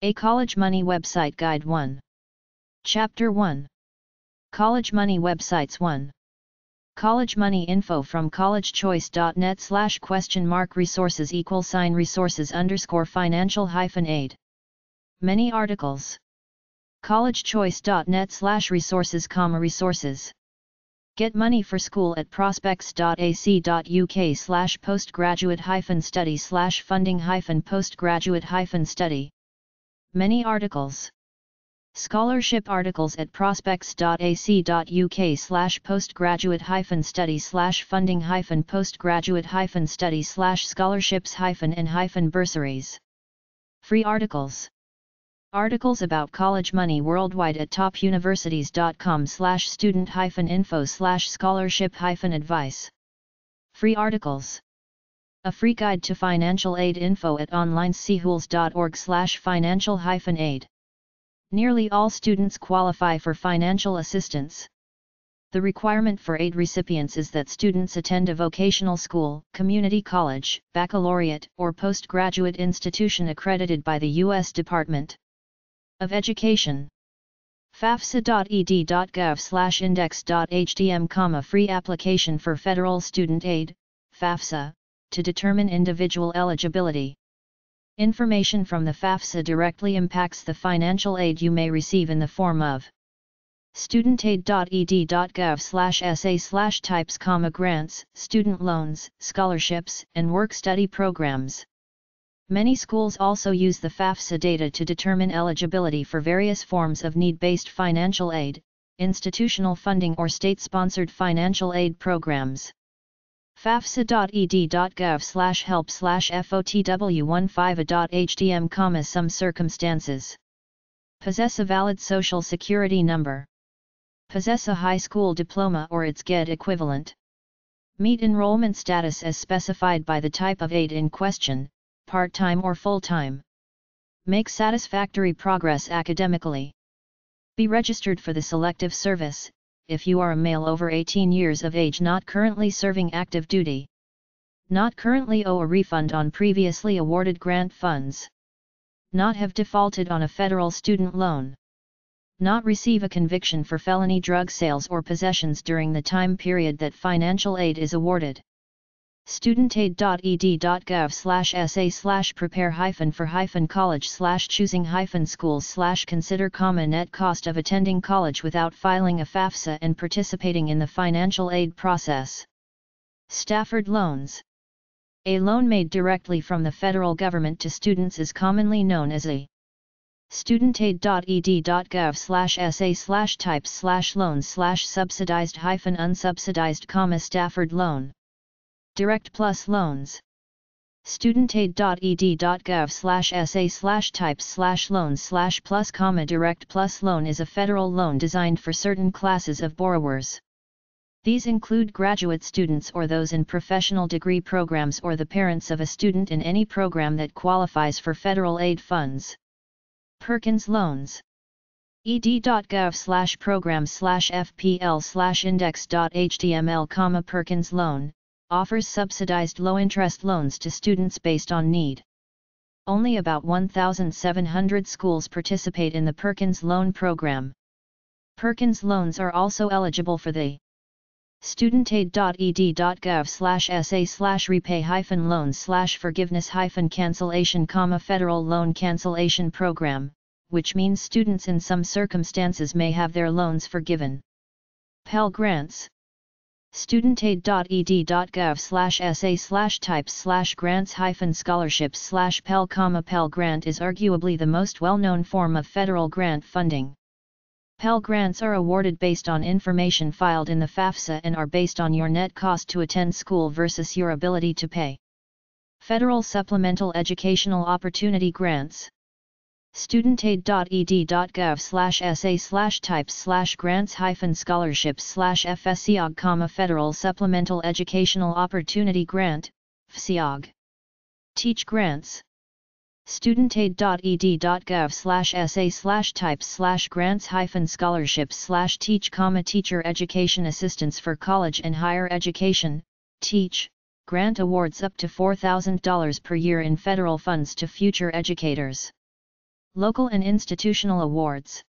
A College Money Website Guide 1. Chapter 1. College Money Websites 1. College Money info from collegechoice.net/resources =resources_financial-aid. Many articles. collegechoice.net/resources, resources. Get money for school at prospects.ac.uk/postgraduate-study/funding-postgraduate-study. Many articles. Scholarship articles at prospects.ac.uk/postgraduate-study/funding-postgraduate-study/scholarships-and-bursaries. Free articles. Articles about college money worldwide at topuniversities.com/student-info/scholarship-advice. Free articles. A free guide to financial aid info at onlinecehools.org/financial-aid. Nearly all students qualify for financial assistance. The requirement for aid recipients is that students attend a vocational school, community college, baccalaureate, or postgraduate institution accredited by the U.S. Department of Education. fafsa.ed.gov/index.htm, free application for federal student aid, FAFSA, to determine individual eligibility. Information from the FAFSA directly impacts the financial aid you may receive in the form of studentaid.ed.gov/sa/types, grants, student loans, scholarships, and work-study programs. Many schools also use the FAFSA data to determine eligibility for various forms of need-based financial aid, institutional funding, or state-sponsored financial aid programs. fafsa.ed.gov/help/fotw15a.htm, some circumstances. Possess a valid social security number. Possess a high school diploma or its GED equivalent. Meet enrollment status as specified by the type of aid in question, part-time or full-time. Make satisfactory progress academically. Be registered for the selective service, if you are a male over 18 years of age not currently serving active duty. Not currently owe a refund on previously awarded grant funds. Not have defaulted on a federal student loan. Not receive a conviction for felony drug sales or possessions during the time period that financial aid is awarded. studentaid.ed.gov/sa/prepare-for-college/choosing-schools/consider, net cost of attending college without filing a FAFSA and participating in the financial aid process. Stafford loans. A loan made directly from the federal government to students is commonly known as a studentaid.ed.gov/sa/types/loans/subsidized-unsubsidized, Stafford loan. Direct Plus loans. studentaid.ed.gov/sa/types/loans/plus, Direct Plus loan is a federal loan designed for certain classes of borrowers. These include graduate students or those in professional degree programs or the parents of a student in any program that qualifies for federal aid funds. Perkins loans. ed.gov/program/fpl/index.html, Perkins loan offers subsidized low-interest loans to students based on need. Only about 1,700 schools participate in the Perkins loan program. Perkins loans are also eligible for the studentaid.ed.gov/sa/repay-loans/forgiveness-cancellation, federal loan cancellation program, which means students in some circumstances may have their loans forgiven. Pell Grants. studentaid.ed.gov/sa/types/grants-scholarships/Pell, Pell Grant is arguably the most well-known form of federal grant funding. Pell Grants are awarded based on information filed in the FAFSA and are based on your net cost to attend school versus your ability to pay. Federal Supplemental Educational Opportunity Grants. studentaid.ed.gov/sa/types/grants-scholarships/FSEOG, Federal Supplemental Educational Opportunity Grant, FSEOG. Teach Grants. studentaid.ed.gov/sa/types/grants-scholarships/teach, Teacher Education Assistance for College and Higher Education, TEACH, grant awards up to $4,000 per year in federal funds to future educators. Local and institutional awards.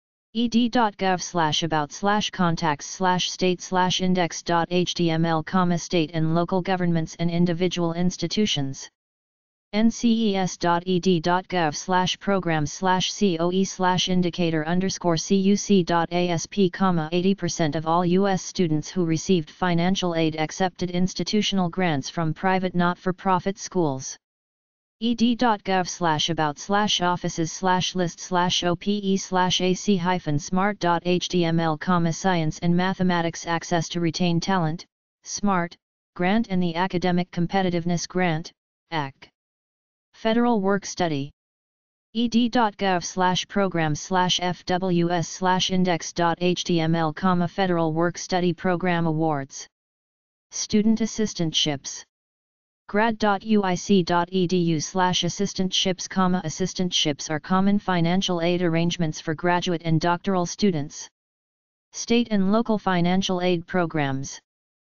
ed.gov/about/contacts/state/index.html, state and local governments and individual institutions. nces.ed.gov/programs/coe/indicator_cuc.asp, 80% of all U.S. students who received financial aid accepted institutional grants from private not-for-profit schools. ed.gov/about/offices/lists/ope/ac-smart.html, science and mathematics access to retain talent, SMART, grant and the Academic Competitiveness Grant, AC. Federal Work Study. ed.gov/programs/fws/index.html, Federal Work Study Program Awards. Student Assistantships. grad.uic.edu/assistantships, assistantships are common financial aid arrangements for graduate and doctoral students. State and local financial aid programs.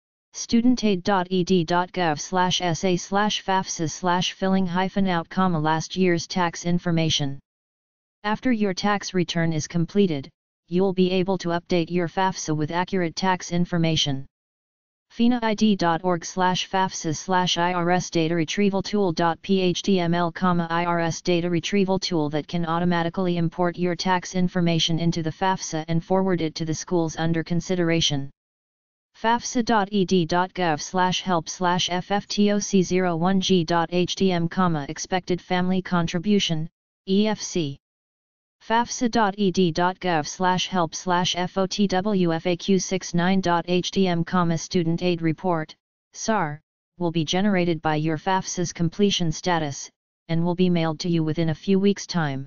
studentaid.ed.gov/sa/fafsa/filling-out, last year's tax information. After your tax return is completed, you'll be able to update your FAFSA with accurate tax information. finaid.org/fafsa/irs data retrieval tool.phtml, irs data retrieval tool that can automatically import your tax information into the FAFSA and forward it to the schools under consideration. fafsa.ed.gov/help/fftoc01g.htm, expected family contribution, EFC. fafsa.ed.gov/help/fotwfaq69.htm, student aid report, SAR, will be generated by your FAFSA's completion status, and will be mailed to you within a few weeks' time.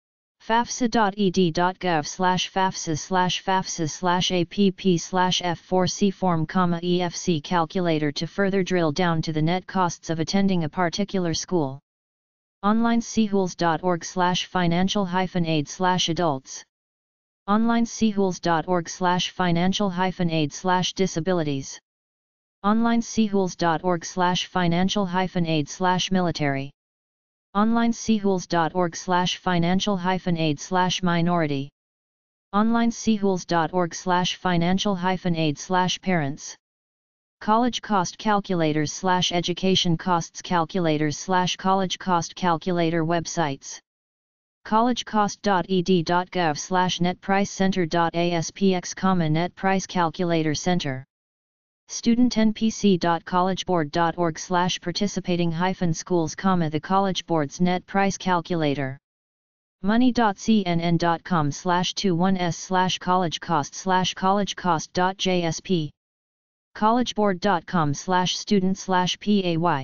fafsa.ed.gov/fafsa/fafsa/app/f4c form, EFC calculator to further drill down to the net costs of attending a particular school. onlinechools.org/financial-aid/adults. onlinechools.org/financial-aid/disabilities. onlinechools.org/financial-aid/military. onlinechools.org/financial-aid/minority. onlinechools.org/financial-aid/parents. College cost calculators/education costs calculators/college cost calculator websites. collegecost.ed.gov/netpricecenter.aspx, net price calculator center. studentnpc.collegeboard.org/participating-schools, the College Board's net price calculator. money.cnn.com/21s/collegecost/collegecost.jsp. collegeboard.com/student/pay.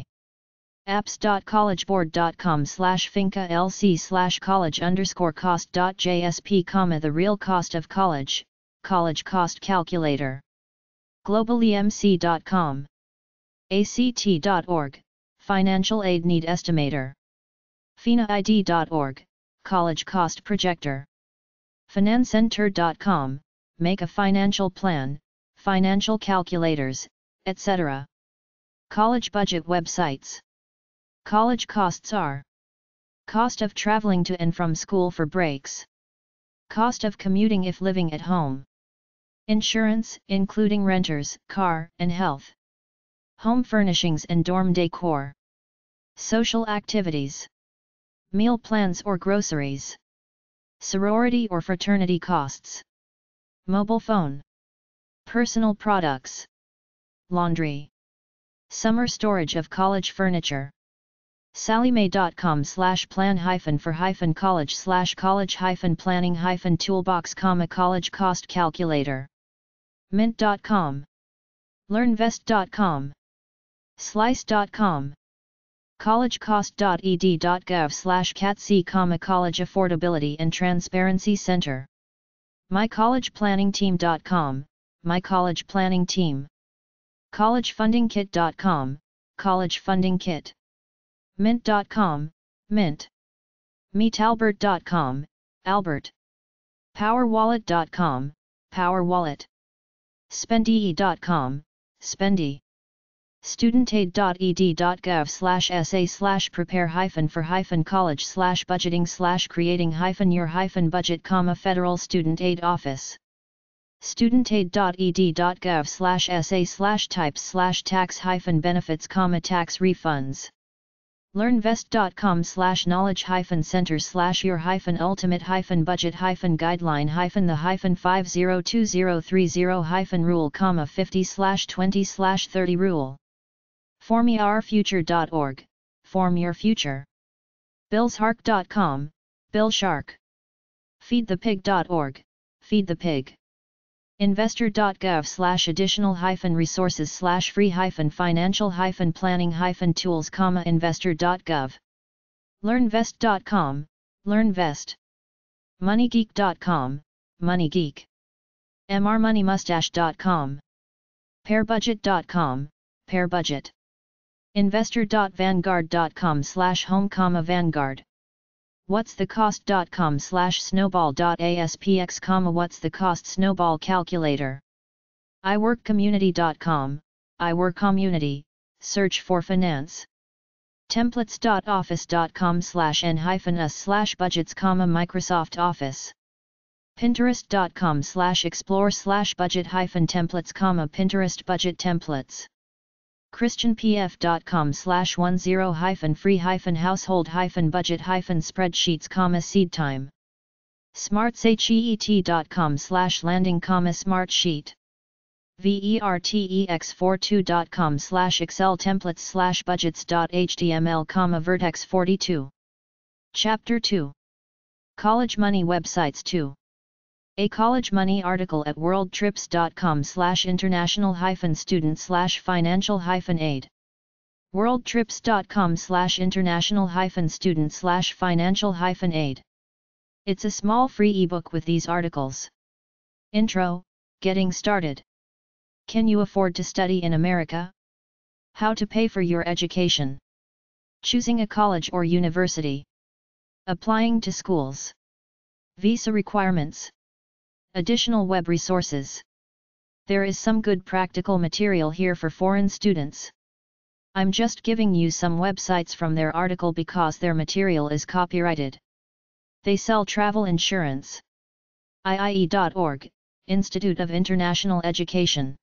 apps.collegeboard.com/finca-lc/college_cost.jsp, the real cost of college, college cost calculator. globalemc.com. act.org, financial aid need estimator. finaid.org, college cost projector. financenter.com, make a financial plan, financial calculators, etc. College budget websites. College costs are: cost of traveling to and from school for breaks, cost of commuting if living at home, insurance, including renters, car, and health, home furnishings and dorm decor, social activities, meal plans or groceries, sorority or fraternity costs, mobile phone, personal products, laundry, summer storage of college furniture. sallymae.com/plan-for-college/college-planning-toolbox, college cost calculator. mint.com, learnvest.com, slice.com, collegecost.ed.gov/catc, college affordability and transparency center. mycollegeplanningteam.com, my college planning team. collegefundingkit.com, college funding kit. mint.com, mint. meetalbert.com, Albert. powerwallet.com, Power Wallet. spendee.com, Spendy. studentaid.ed.gov/essay/prepare-for-budgeting/creating-your-budget, Federal Student Aid Office. studentaid.ed.gov/essay/types/tax-benefits, tax refunds. learnvest.com/knowledge-center/your-ultimate-budget-the-5022030-rule, 50/20/org, form your future. billshark.com, Bill Shark. feedthepig.org, feed the pig. investor.gov/additional-resources/free-financial-planning-tools, investor.gov. learnvest.com, learnvest. moneygeek.com, moneygeek. mrmoneymustache.com. pairbudget.com, pairbudget. investor.vanguard.com/home, whatsthecost.com/snowball.aspx, what's the cost snowball calculator. iworkcommunity.com, iworkcommunity, search for finance. templates.office.com/n-us/budgets, Microsoft Office. pinterest.com/explore/budget-templates, Pinterest budget templates. christianpf.com/10-free-household-budget-spreadsheets, seedtime. smartset.com/landing, smartsheet. vertex42.com/excel templates/budgets.html, vertex 42. Chapter 2. College Money Websites 2. A College Money article at worldtrips.com/international-student/financial-aid. worldtrips.com/international-student/financial-aid. It's a small free ebook with these articles. Intro, getting started. Can you afford to study in America? How to pay for your education. Choosing a college or university. Applying to schools. Visa requirements. Additional web resources. There is some good practical material here for foreign students. I'm just giving you some websites from their article because their material is copyrighted. They sell travel insurance. IIE.org, Institute of International Education.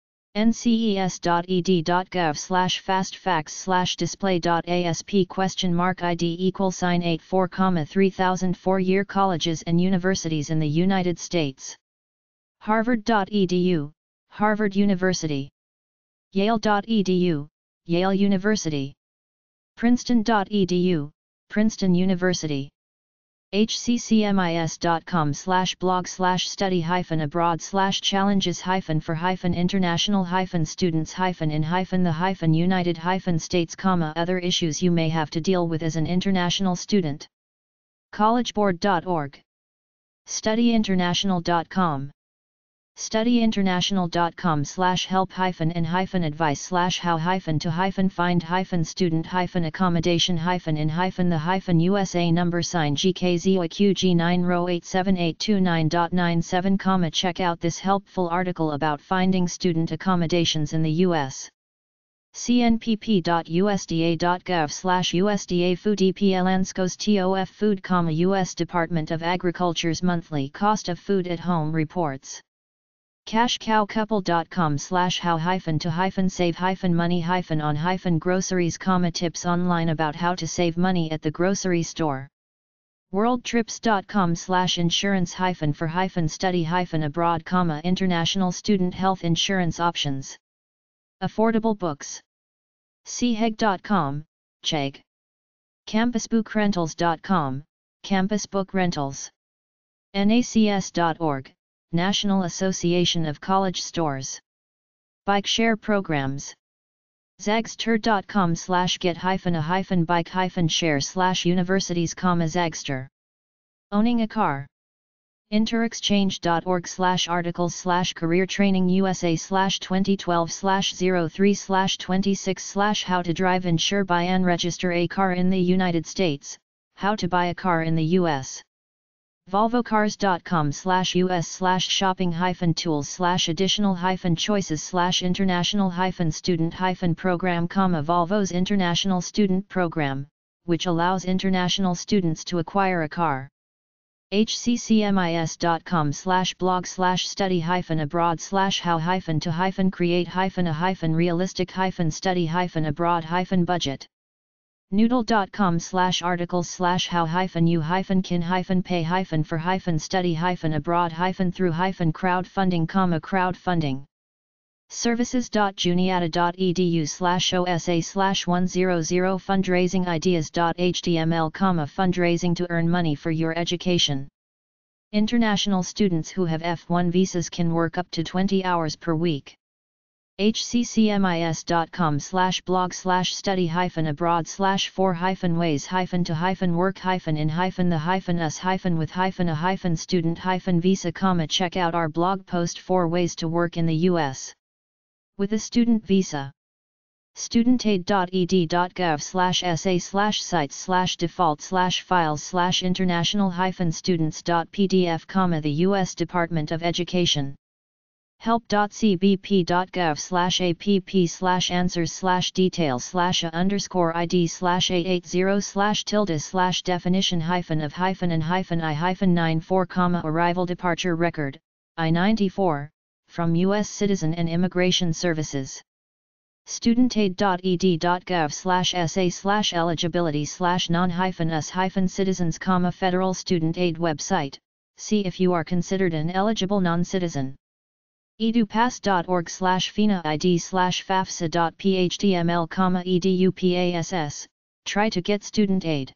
nces.ed.gov/fastfacts/display.asp?id=84,3004 4-year colleges and universities in the United States. harvard.edu, Harvard University. yale.edu, Yale University. princeton.edu, Princeton University. hccmis.com/blog/study-for-international-students-in-the-United-States, other issues you may have to deal with as an international student. collegeboard.org. studyinternational.com. studyinternational.com/help-and-find-student-accommodation-in-the-USA number sign GKZOQG9 row 87829.97, check out this helpful article about finding student accommodations in the U.S. cnpp.usda.gov/USDA food EPLNSCOS TOF food, U.S. Department of Agriculture's monthly cost of food at home reports. cashcow-couple.com/how-to-save-money-on-groceries, tips online about how to save money at the grocery store. worldtrips.com/insurance-for-study-abroad, international student health insurance options. Affordable books. chegg.com, Chegg. campusbookrentals.com, Campus Book Rentals. nacs.org, National Association of College Stores. Bike share programs. zagster.com/get-a-bike-share/universities, Zagster. Owning a car. interexchange.org/articles/career training USA/2012/03/26/how to drive, insure, buy and register a car in the United States, how to buy a car in the U.S. volvocars.com/us/shopping-tools/additional-choices/international-student-program, Volvo's International Student Program, which allows international students to acquire a car. hccmis.com/blog/study-abroad/how-create-a-realistic-study-abroad-budget. noodle.com/articles/how-you-pay-for-study-abroad-through-crowdfunding, services.juniata.edu/osa/100 fundraising ideas.html, fundraising to earn money for your education. International students who have F1 visas can work up to 20 hours per week. hccmis.com/blog/study-abroad/for-ways-to-work-in-the-us-with-a-student visa, check out our blog post 4 ways to work in the US with a student visa. studentaid.edu.gov/sa/sites/default/files/international-students.pdf, the U.S. Department of Education. help.cbp.gov/app/answers/details/a80/tilde/definition-of-and-I-94, arrival departure record, I-94, from U.S. Citizen and Immigration Services. studentaid.ed.gov/sa/eligibility/non-us-citizens, federal student aid website, see if you are considered an eligible non-citizen. edupass.org/FINA-ID/FAFSA.phtml, edupass, try to get student aid.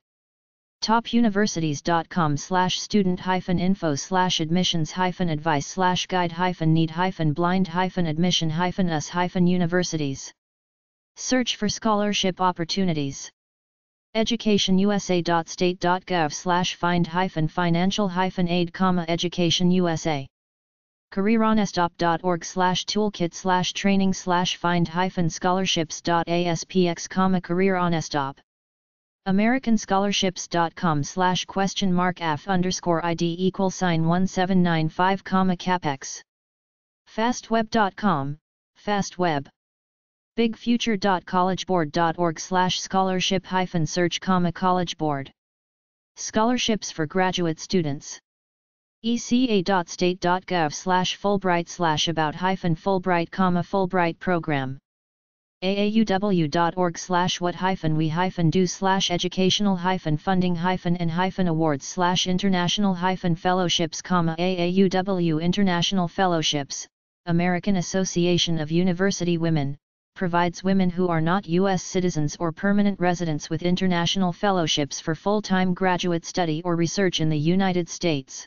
topuniversities.com/student-info/admissions-advice/guide-need-blind-admission-us-universities. Search for scholarship opportunities. educationusa.state.gov/find-financial-aid, educationusa. careeronestop.org/toolkit/training/find-scholarships.aspx, careeronestop. americanscholarships.com/?af_id=1795, capex. fastweb.com, fastweb. bigfuture.collegeboard.org/scholarship-search, collegeboard. Scholarships for graduate students. eca.state.gov/fulbright/about-fulbright, Fulbright program. aauw.org/what-we-do/educational-funding-and-awards/international-fellowships, AAUW International Fellowships, American Association of University Women, provides women who are not U.S. citizens or permanent residents with international fellowships for full-time graduate study or research in the United States.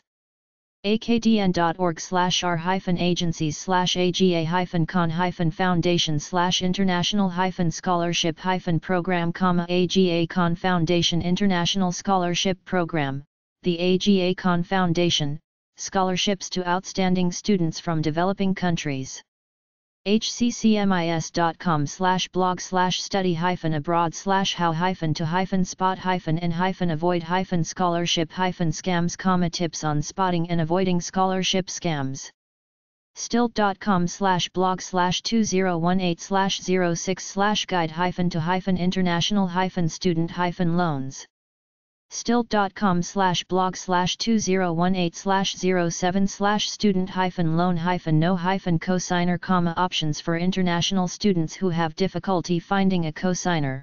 akdn.org/r-agencies/aga-con-foundation/international-scholarship-program, AGA Con Foundation International Scholarship Program, the AGA Con Foundation, scholarships to outstanding students from developing countries. hcccmis.com/blog/study-abroad/how-to-spot-and-avoid-scholarship-scams, tips on spotting and avoiding scholarship scams. stilt.com/blog/2018/06/guide-to-international-student-loans. stilt.com/blog/2018/07/student-loan-no-cosigner, options for international students who have difficulty finding a cosigner.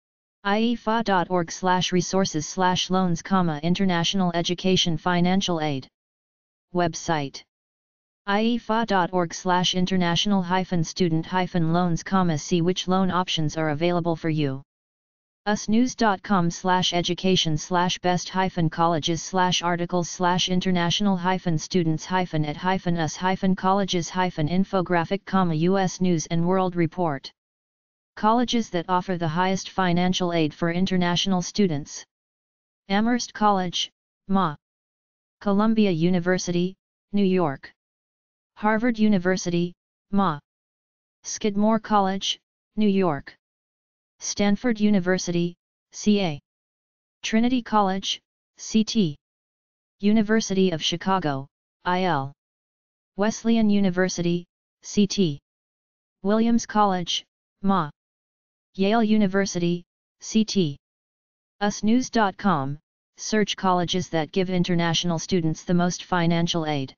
iefa.org/resources/loans, international education financial aid. Website: iefa.org/international-student-loans, see which loan options are available for you. usnews.com/education/best-colleges/articles/international-students-at-us-colleges-infographic, US News and World Report. Colleges that offer the highest financial aid for international students: Amherst College, MA. Columbia University, New York. Harvard University, MA. Skidmore College, New York. Stanford University, CA. Trinity College, CT. University of Chicago, IL. Wesleyan University, CT. Williams College, MA. Yale University, CT. usnews.com, search colleges that give international students the most financial aid.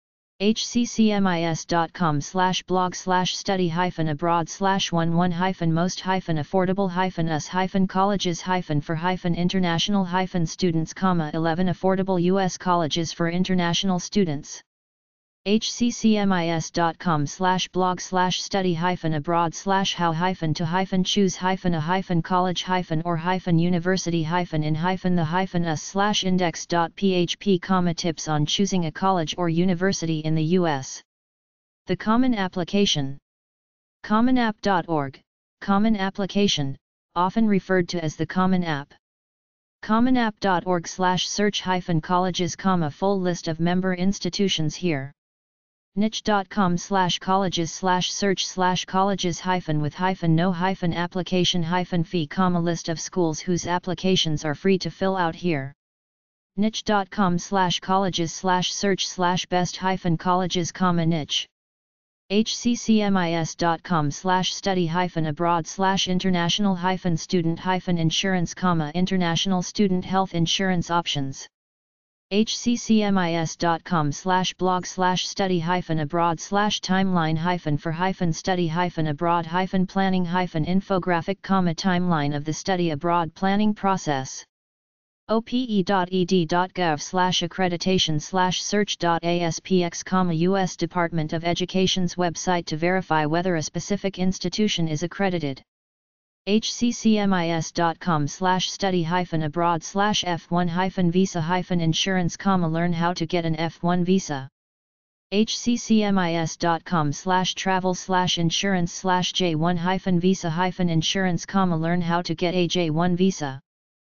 hccmis.com/blog/study-abroad/11most-colleges-for-international students, 11 affordable U.S. colleges for international students. hccmis.com/blog/study-abroad/how-to-choose-a-the-us/index.php, tips on choosing a college or university in the U.S. The Common Application. CommonApp.org, Common Application, often referred to as the Common App. CommonApp.org/search-colleges, full list of member institutions here. niche.com/colleges/search/colleges-with-no-application-fee, list of schools whose applications are free to fill out here. niche.com/colleges/search/best-colleges, niche. hccmis.com/study-abroad/international-student-insurance, international student health insurance options. hccmis.com/blog/study-abroad/timeline-for-study-abroad-planning-infographic, timeline of the study abroad planning process. ope.ed.gov/accreditation/search.aspx, U.S. Department of Education's website to verify whether a specific institution is accredited. hccmis.com/study-abroad/F1-visa-insurance, learn how to get an F1 visa. hccmis.com/travel/insurance/J1-visa-insurance, learn how to get a J1 visa.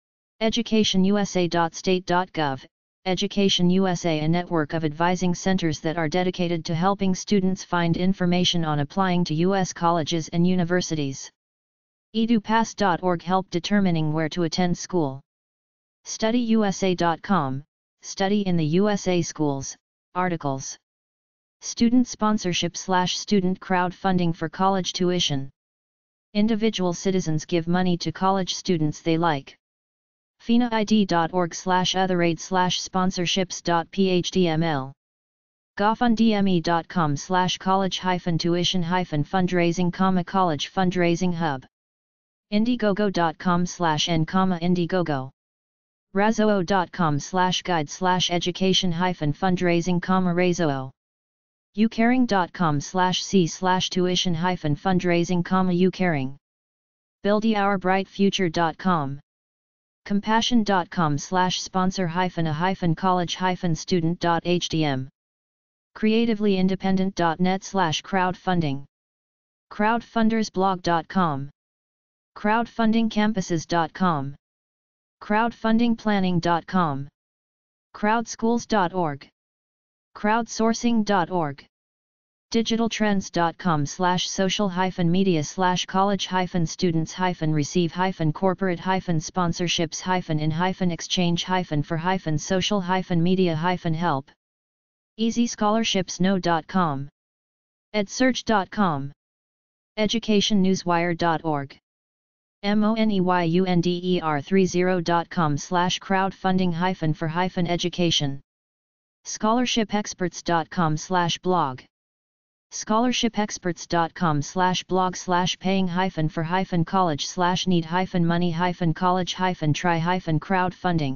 educationusa.state.gov, Education USA, a network of advising centers that are dedicated to helping students find information on applying to U.S. colleges and universities. edupass.org, help determining where to attend school. studyusa.com, study in the USA schools, articles. Student sponsorship/student crowdfunding for college tuition. Individual citizens give money to college students they like. finaid.org/otheraid/sponsorships.phdml. gofundme.com/college-tuition-fundraising, college fundraising hub. indiegogo.com/n-indiegogo. razoo.com/guide/education-fundraising, razoo. ucaring.com/c/tuition-fundraising, ucaring. buildyourbrightfuture.com. compassion.com/sponsor-a-college-student.hdm. creativellyindependent.net/crowdfunding. crowdfundersblog.com. crowdfundingcampuses.com. crowdfundingplanning.com. crowdschools.org. crowdsourcing.org. digitaltrends.com/social-media/college-students-receive-corporate-sponsororships-for-social-media-help. easyscholarships.no.com. edsearch.com. educationnewswire.org. moneyunder30.com/crowdfunding-for-education. scholarshipexperts.com/blog. scholarshipexperts.com/blog/paying-for-college/need-money-college-try-crowdfunding.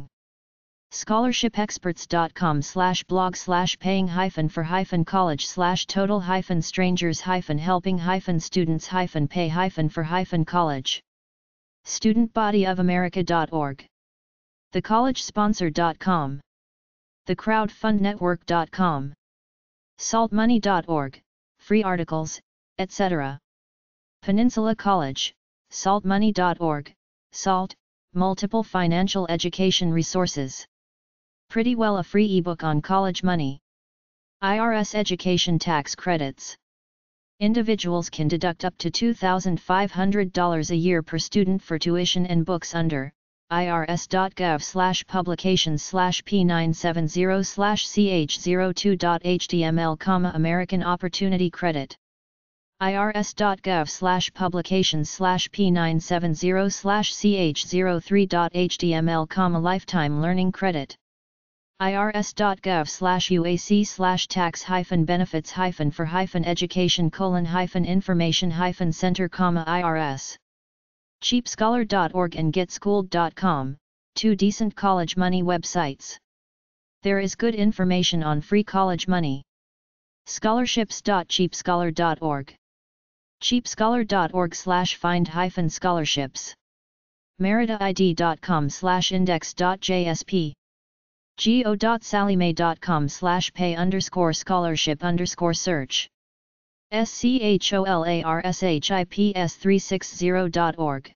scholarshipexperts.com/blog/paying-for-college/total-strangers-helping-students-pay-for-college. studentbodyofamerica.org. thecollegesponsor.com. thecrowdfundnetwork.com. saltmoney.org, free articles, etc. Peninsula College, saltmoney.org, SALT, multiple financial education resources. Pretty well, a free ebook on college money. IRS education tax credits. Individuals can deduct up to $2,500 a year per student for tuition and books under irs.gov/publications/p970/ch02.html, American Opportunity Credit. irs.gov/publications/p970/ch03.html, Lifetime Learning Credit. irs.gov/uac/tax-benefits-for-education:-information-center, irs. cheapscholar.org and getschooled.com, two decent college money websites. There is good information on free college money. Scholarships.cheapscholar.org. cheapscholar.org/find-scholarships. meritaid.com/index.jsp. go.sallymae.com/pay_scholarship_search. scholarships360.org.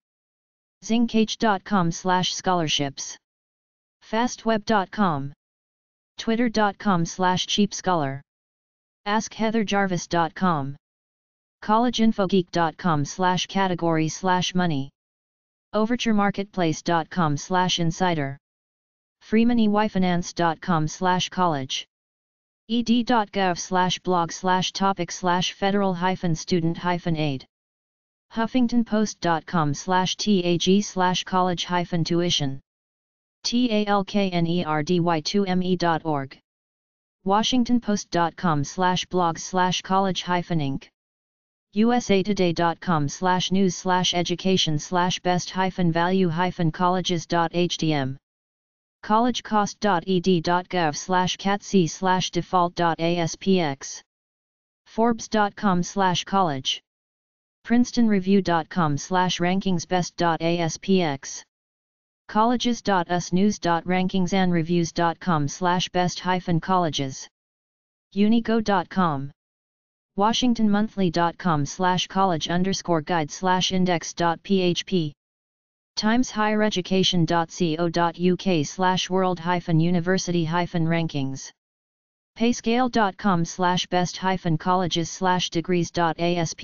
zingcage.com/scholarships. fastweb.com. twitter.com/cheapscholar. askheatherjarvis.com. collegeinfogeek.com/category/money. overturemarketplace.com/insider. freemoneyfinance.com/college. ed.gov/blog/topic/federal-student-aid. huffingtonpost.com/tag/college-tuition. talknerdy2me.org. washingtonpost.com/blogs/college-inc. usatoday.com/news/education/best-value-colleges.htm. collegecost.ed.gov/cat/c/default.aspx. forbes.com/college. princetonreview.com/rankingsbest.aspx. colleges.usnews.rankingsandreviews.com/best-colleges. unigo.com. washingtonmonthly.com/college_guide/index.php. timeshighereducation.co.uk/world-university-rankings. payscale.com/best-colleges/degrees.asp.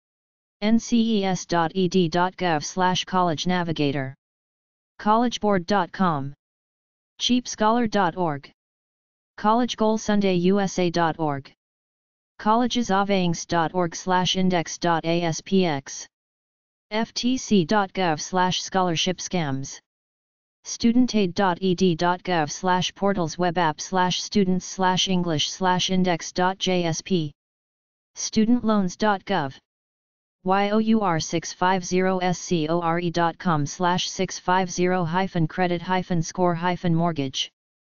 nces.ed.gov/college-navigator. collegeboard.com. cheapscholar.org. collegegoalsundayusa.org. collegesofaingsc.org/index.aspx. ftc.gov/scholarship-scams. studentaid.ed.gov/portals-web-app/students/english/index.jsp. studentloans.gov. your650score.com/650-credit-score-mortgage.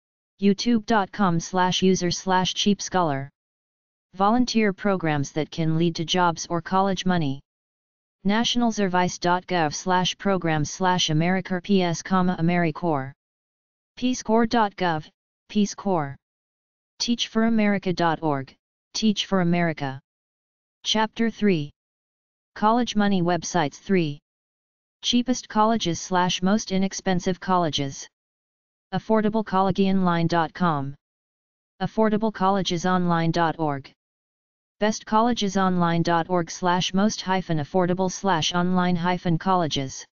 youtube.com/user/cheapscholar. Volunteer programs that can lead to jobs or college money. nationalservice.gov/programs/america/ps, AmeriCorps. peacecorps.gov, Peace Corps. teachforamerica.org, Teach for America. Chapter 3. College Money Websites 3. Cheapest colleges/most inexpensive colleges. affordablecollegeonline.com. affordablecollegesonline.org. bestcollegesonline.org/most-affordable/online-colleges.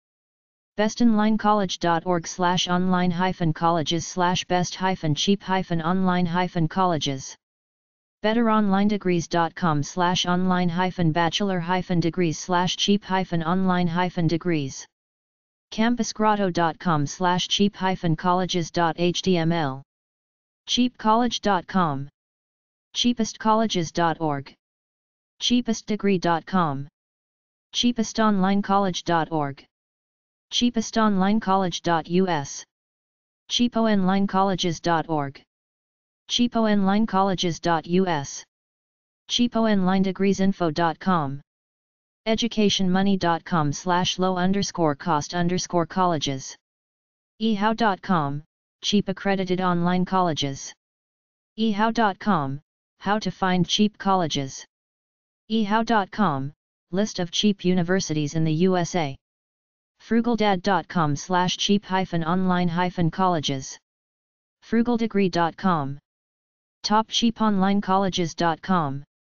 bestonlinecollege.org/online-colleges/best-cheap-online-colleges. betteronlinedegrees.com/online-bachelor-degrees/cheap-online-degrees. campusgrotto.com/cheap-colleges.html. cheapcollege.com. cheapestcolleges.org. cheapestdegree.com. cheapestonlinecollege.org. cheapestonlinecollege.us. cheaponlinecolleges.org. cheaponlinecolleges.us. cheaponlinedegreesinfo.com. educationmoney.com/low_cost_colleges. ehow.com, cheap accredited online colleges. ehow.com, how to find cheap colleges. ehow.com, list of cheap universities in the USA. frugaldad.com/cheap-online-colleges. frugaldegree.com. topcheaponlinecolleges.com.